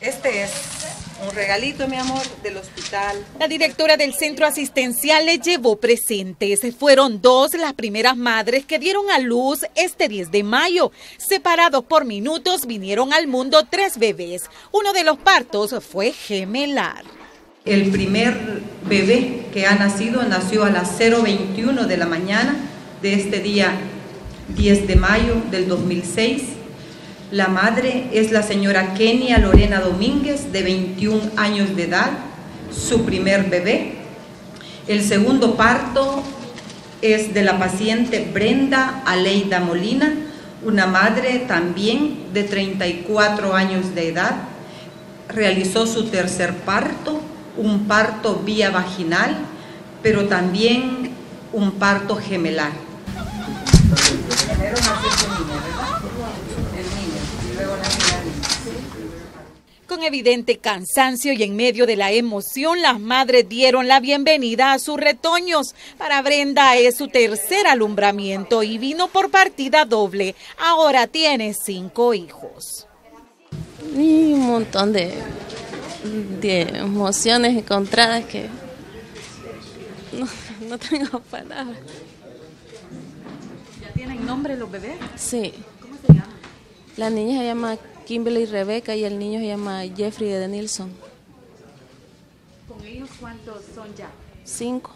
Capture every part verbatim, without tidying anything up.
Este es un regalito, mi amor, del hospital. La directora del centro asistencial le llevó presentes. Fueron dos las primeras madres que dieron a luz este diez de mayo. Separados por minutos, vinieron al mundo tres bebés. Uno de los partos fue gemelar. El primer bebé que ha nacido nació a las cero veintiuno de la mañana de este día diez de mayo del dos mil seis. La madre es la señora Kenia Lorena Domínguez, de veintiún años de edad, su primer bebé. El segundo parto es de la paciente Brenda Aleida Molina, una madre también de treinta y cuatro años de edad. Realizó su tercer parto, un parto vía vaginal, pero también un parto gemelar. Primero nació su niña, ¿verdad? El niño, y luego nació la niña. Con evidente cansancio y en medio de la emoción, las madres dieron la bienvenida a sus retoños. Para Brenda es su tercer alumbramiento y vino por partida doble. Ahora tiene cinco hijos. Y un montón de, de emociones encontradas que no, no tengo palabras. ¿Ya tienen nombre los bebés? Sí. ¿Cómo se llama? La niña se llama Kimberly Rebeca y el niño se llama Jeffrey de Nilsson. ¿Con ellos cuántos son ya? Cinco.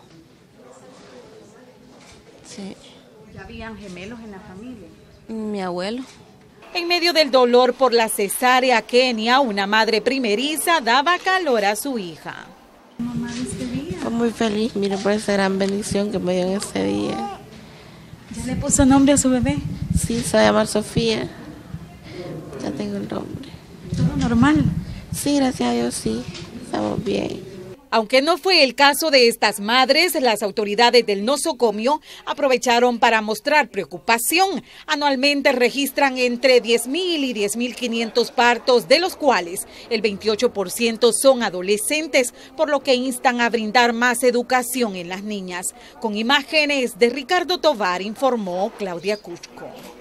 Sí. ¿Ya habían gemelos en la familia? Mi abuelo. En medio del dolor por la cesárea, Kenia, una madre primeriza, daba calor a su hija. Mamá, este día. Fue muy feliz, mire, por esa gran bendición que me dio en ese día. ¿Ya le puso nombre a su bebé? Sí, se va a llamar Sofía. Ya tengo el nombre. ¿Todo normal? Sí, gracias a Dios, sí. Estamos bien. Aunque no fue el caso de estas madres, las autoridades del nosocomio aprovecharon para mostrar preocupación. Anualmente registran entre diez mil y diez mil quinientos partos, de los cuales el veintiocho por ciento son adolescentes, por lo que instan a brindar más educación en las niñas. Con imágenes de Ricardo Tovar, informó Claudia Cusco.